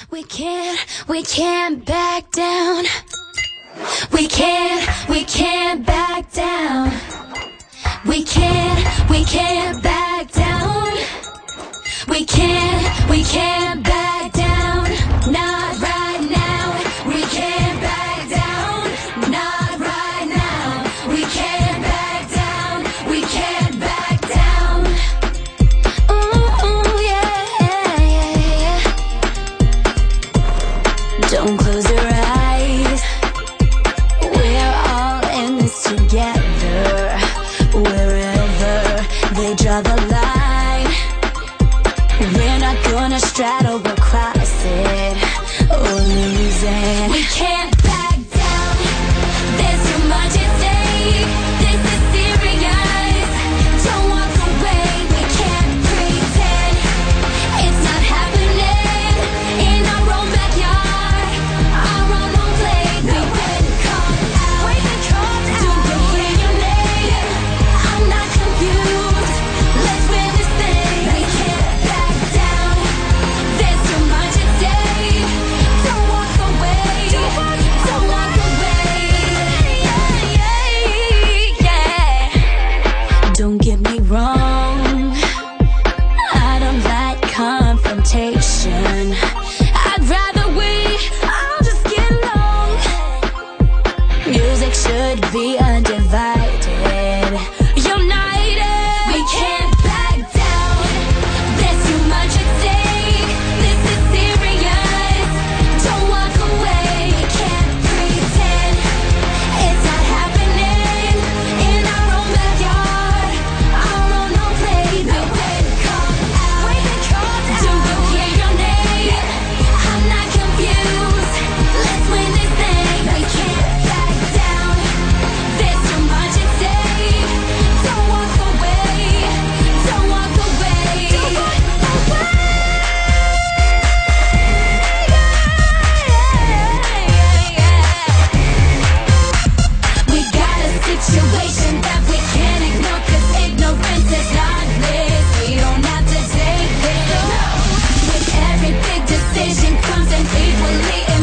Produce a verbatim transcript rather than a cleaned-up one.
We can't, we can't back down. We can't, we can't back down. We can't, we can't back down. We can't, we can't back down. Not right now. We can't back down. Not right now. We can't back down. We can't back down. Ooh, yeah, yeah, yeah. Don't close your eyes. We're all in this together. Wherever they draw the line, we're not gonna straddle or cross it or lose it. We can't back down. There's too much at stake. This is serious. Don't walk away. We can't pretend it's not happening in our own backyard, our own home place. We've been called out. We've been called out. Do you hear your name? I'm not confused. Let's win this thing. We can't back down. There's too much at stake. Don't walk away. Don't walk away. Yeah, yeah, yeah. Don't get me wrong. I don't like confrontation. I'd rather we all just get along. Music should be undivided, united. We can't back down. There's too much at stake. This is serious. Don't walk away. We can't pretend it's not happening in our own backyard, our own home place. We've been called out. We've been called out. Do you hear your name? I'm not confused. Let's win this thing. We can't back down. There's too much at stake. Don't walk away. Don't walk away. Don't walk away. We got a situation that we can't ignore, 'cause ignorance is not bliss. We don't have to take it. With every big decision comes an equally